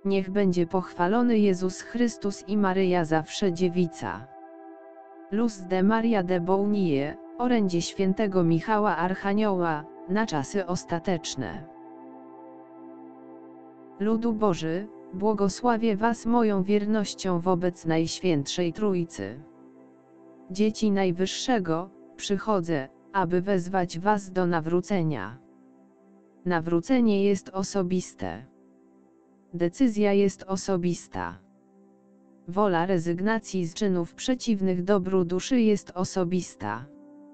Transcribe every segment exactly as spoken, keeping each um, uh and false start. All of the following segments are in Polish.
Niech będzie pochwalony Jezus Chrystus i Maryja zawsze dziewica. Luz de Maria de Bounie, orędzie świętego Michała Archanioła, na czasy ostateczne. Ludu Boży, błogosławię was moją wiernością wobec Najświętszej Trójcy. Dzieci Najwyższego, przychodzę, aby wezwać was do nawrócenia. Nawrócenie jest osobiste. Decyzja jest osobista. Wola rezygnacji z czynów przeciwnych dobru duszy jest osobista.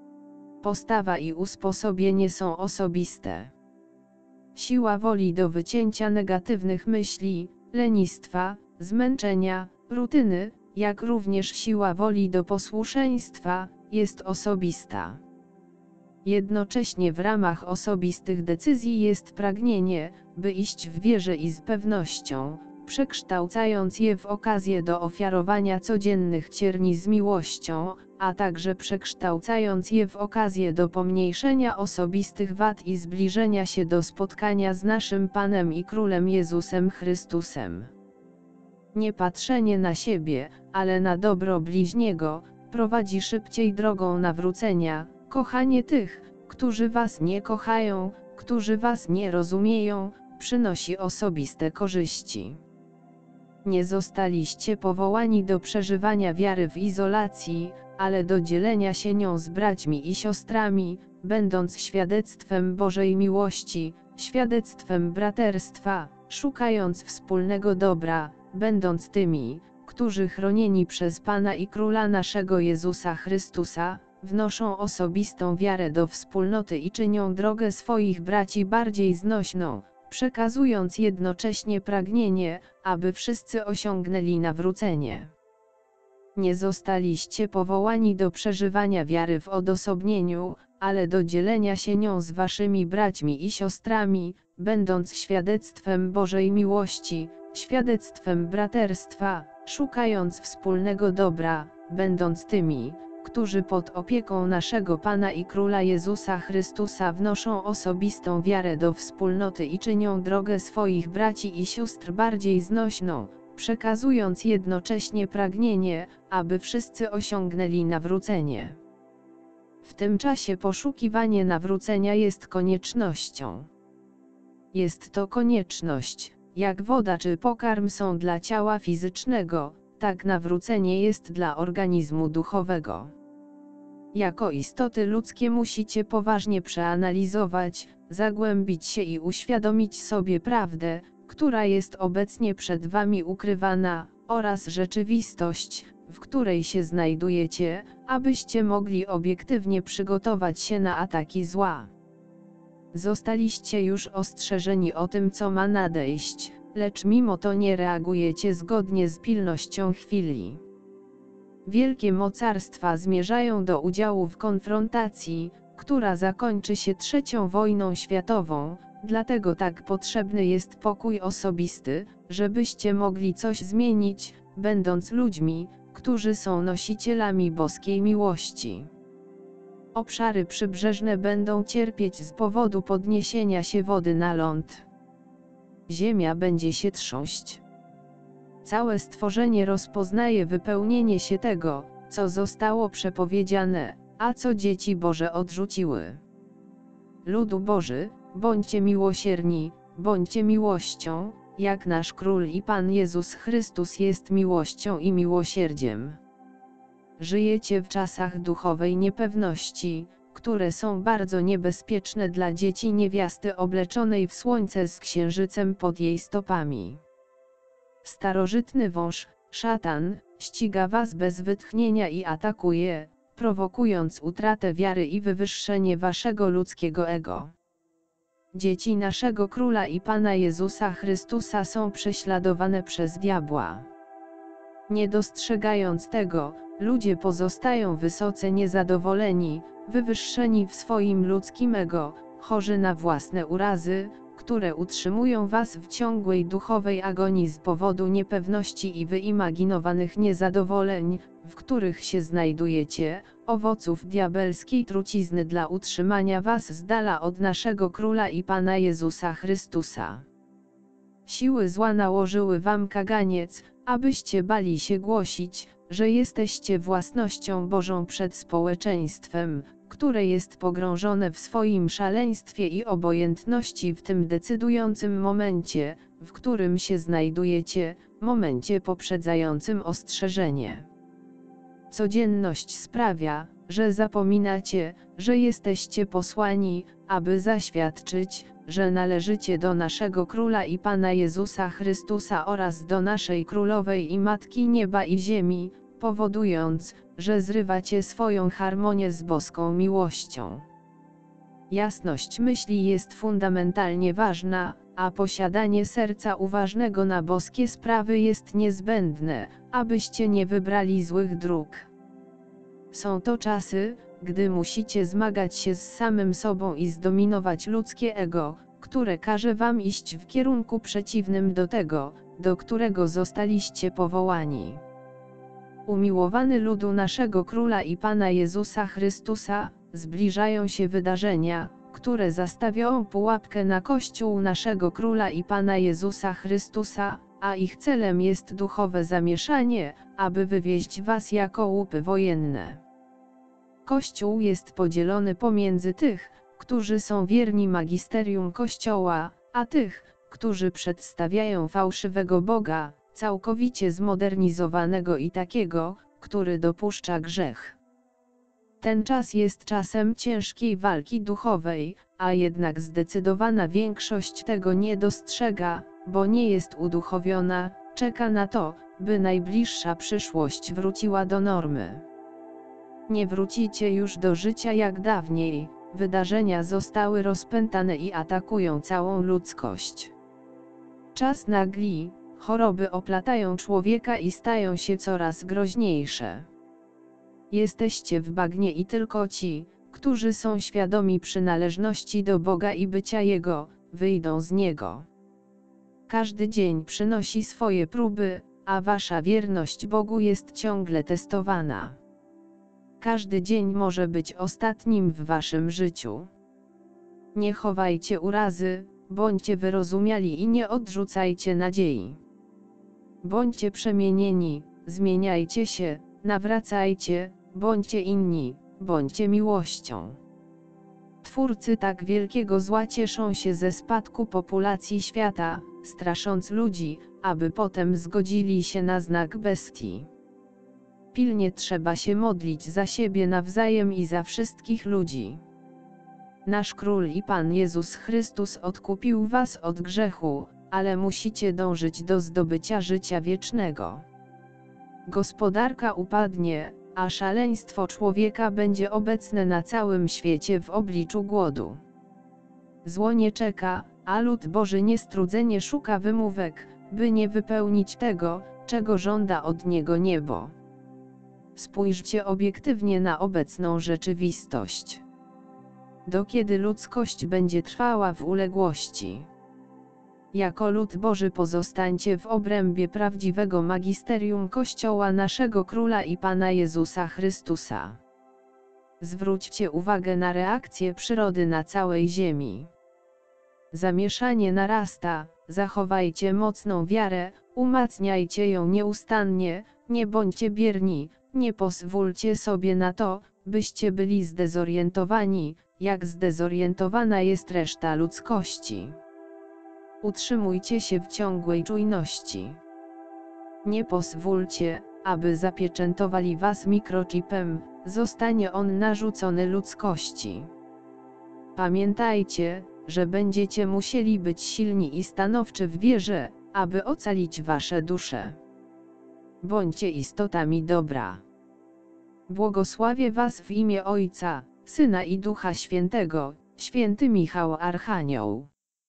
Postawa i usposobienie są osobiste. Siła woli do wycięcia negatywnych myśli, lenistwa, zmęczenia, rutyny, jak również siła woli do posłuszeństwa, jest osobista. Jednocześnie w ramach osobistych decyzji jest pragnienie, by iść w wierze i z pewnością, przekształcając je w okazję do ofiarowania codziennych cierni z miłością, a także przekształcając je w okazję do pomniejszenia osobistych wad i zbliżenia się do spotkania z naszym Panem i Królem Jezusem Chrystusem. Nie patrzenie na siebie, ale na dobro bliźniego, prowadzi szybciej drogą nawrócenia. Kochanie tych, którzy was nie kochają, którzy was nie rozumieją, przynosi osobiste korzyści. Nie zostaliście powołani do przeżywania wiary w izolacji, ale do dzielenia się nią z braćmi i siostrami, będąc świadectwem Bożej miłości, świadectwem braterstwa, szukając wspólnego dobra, będąc tymi, którzy chronieni przez Pana i Króla naszego Jezusa Chrystusa, wnoszą osobistą wiarę do wspólnoty i czynią drogę swoich braci bardziej znośną, przekazując jednocześnie pragnienie, aby wszyscy osiągnęli nawrócenie. Nie zostaliście powołani do przeżywania wiary w odosobnieniu, ale do dzielenia się nią z waszymi braćmi i siostrami, będąc świadectwem Bożej miłości, świadectwem braterstwa, szukając wspólnego dobra, będąc tymi, którzy pod opieką naszego Pana i Króla Jezusa Chrystusa wnoszą osobistą wiarę do wspólnoty i czynią drogę swoich braci i sióstr bardziej znośną, przekazując jednocześnie pragnienie, aby wszyscy osiągnęli nawrócenie. W tym czasie poszukiwanie nawrócenia jest koniecznością. Jest to konieczność, jak woda czy pokarm są dla ciała fizycznego, tak nawrócenie jest dla organizmu duchowego. Jako istoty ludzkie musicie poważnie przeanalizować, zagłębić się i uświadomić sobie prawdę, która jest obecnie przed wami ukrywana, oraz rzeczywistość, w której się znajdujecie, abyście mogli obiektywnie przygotować się na ataki zła. Zostaliście już ostrzeżeni o tym, co ma nadejść, lecz mimo to nie reagujecie zgodnie z pilnością chwili. Wielkie mocarstwa zmierzają do udziału w konfrontacji, która zakończy się trzecią wojną światową, dlatego tak potrzebny jest pokój osobisty, żebyście mogli coś zmienić, będąc ludźmi, którzy są nosicielami boskiej miłości. Obszary przybrzeżne będą cierpieć z powodu podniesienia się wody na ląd. Ziemia będzie się trząść. Całe stworzenie rozpoznaje wypełnienie się tego, co zostało przepowiedziane, a co dzieci Boże odrzuciły. Ludu Boży, bądźcie miłosierni, bądźcie miłością, jak nasz Król i Pan Jezus Chrystus jest miłością i miłosierdziem. Żyjecie w czasach duchowej niepewności, które są bardzo niebezpieczne dla dzieci niewiasty obleczonej w słońce z księżycem pod jej stopami. Starożytny wąż, szatan, ściga was bez wytchnienia i atakuje, prowokując utratę wiary i wywyższenie waszego ludzkiego ego. Dzieci naszego Króla i Pana Jezusa Chrystusa są prześladowane przez diabła. Nie dostrzegając tego, ludzie pozostają wysoce niezadowoleni, wywyższeni w swoim ludzkim ego, chorzy na własne urazy, które utrzymują was w ciągłej duchowej agonii z powodu niepewności i wyimaginowanych niezadowoleń, w których się znajdujecie, owoców diabelskiej trucizny dla utrzymania was z dala od naszego Króla i Pana Jezusa Chrystusa. siły zła nałożyły wam kaganiec, abyście bali się głosić, że jesteście własnością Bożą przed społeczeństwem, które jest pogrążone w swoim szaleństwie i obojętności w tym decydującym momencie, w którym się znajdujecie, momencie poprzedzającym ostrzeżenie. Codzienność sprawia, że zapominacie, że jesteście posłani, aby zaświadczyć, że należycie do naszego Króla i Pana Jezusa Chrystusa oraz do naszej Królowej i Matki Nieba i Ziemi, powodując, że zrywacie swoją harmonię z boską miłością. Jasność myśli jest fundamentalnie ważna, a posiadanie serca uważnego na boskie sprawy jest niezbędne, abyście nie wybrali złych dróg. Są to czasy, gdy musicie zmagać się z samym sobą i zdominować ludzkie ego, które każe wam iść w kierunku przeciwnym do tego, do którego zostaliście powołani. Umiłowany ludu naszego Króla i Pana Jezusa Chrystusa, zbliżają się wydarzenia, które zastawią pułapkę na Kościół naszego Króla i Pana Jezusa Chrystusa, a ich celem jest duchowe zamieszanie, aby wywieźć was jako łupy wojenne. Kościół jest podzielony pomiędzy tych, którzy są wierni magisterium Kościoła, a tych, którzy przedstawiają fałszywego Boga, całkowicie zmodernizowanego i takiego, który dopuszcza grzech. Ten czas jest czasem ciężkiej walki duchowej, a jednak zdecydowana większość tego nie dostrzega, bo nie jest uduchowiona, czeka na to, by najbliższa przyszłość wróciła do normy. Nie wrócicie już do życia jak dawniej, wydarzenia zostały rozpętane i atakują całą ludzkość. Czas nagli, choroby oplatają człowieka i stają się coraz groźniejsze. Jesteście w bagnie i tylko ci, którzy są świadomi przynależności do Boga i bycia Jego, wyjdą z niego. Każdy dzień przynosi swoje próby, a wasza wierność Bogu jest ciągle testowana. Każdy dzień może być ostatnim w waszym życiu. Nie chowajcie urazy, bądźcie wyrozumiali i nie odrzucajcie nadziei. Bądźcie przemienieni, zmieniajcie się, nawracajcie, bądźcie inni, bądźcie miłością. Twórcy tak wielkiego zła cieszą się ze spadku populacji świata, strasząc ludzi, aby potem zgodzili się na znak bestii. Pilnie trzeba się modlić za siebie nawzajem i za wszystkich ludzi. Nasz Król i Pan Jezus Chrystus odkupił was od grzechu, ale musicie dążyć do zdobycia życia wiecznego. Gospodarka upadnie, a szaleństwo człowieka będzie obecne na całym świecie w obliczu głodu. Zło nie czeka, a lud Boży niestrudzenie szuka wymówek, by nie wypełnić tego, czego żąda od niego niebo. Spójrzcie obiektywnie na obecną rzeczywistość. Do kiedy ludzkość będzie trwała w uległości? Jako lud Boży pozostańcie w obrębie prawdziwego magisterium Kościoła naszego Króla i Pana Jezusa Chrystusa. Zwróćcie uwagę na reakcję przyrody na całej ziemi. Zamieszanie narasta, zachowajcie mocną wiarę, umacniajcie ją nieustannie, nie bądźcie bierni, nie pozwólcie sobie na to, byście byli zdezorientowani, jak zdezorientowana jest reszta ludzkości. Utrzymujcie się w ciągłej czujności. Nie pozwólcie, aby zapieczętowali was mikrochipem, zostanie on narzucony ludzkości. Pamiętajcie, że będziecie musieli być silni i stanowczy w wierze, aby ocalić wasze dusze. Bądźcie istotami dobra. Błogosławię was w imię Ojca, Syna i Ducha Świętego, święty Michał Archanioł.